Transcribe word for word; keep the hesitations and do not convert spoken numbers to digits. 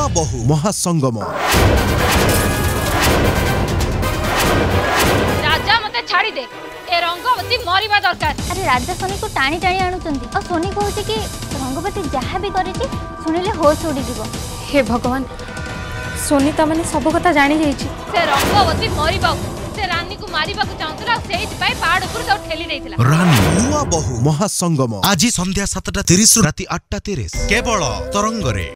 नुआ बहु महासंगम। राजा मते छाड़ी दे, ए रंगवती मरिबा दरकार। अरे राजा सोनी को टाणी टाणी आणुचंदी और सोनी कहूची कि रंगवती जहाँ भी करिछि सुनिले होश उड़ी जीवो। हे भगवान, सोनी ता माने सब कथा जानी जाईछि। से रंगवती मरिबा से रानी को मारिबा को चाहुतला, सेहि पई पहाड़ ऊपर से ठेली देइथिला। रानी नुआ बहु महासंगम आज संध्या सातटा तीस राति आठटा तीस केवल तरंगरे।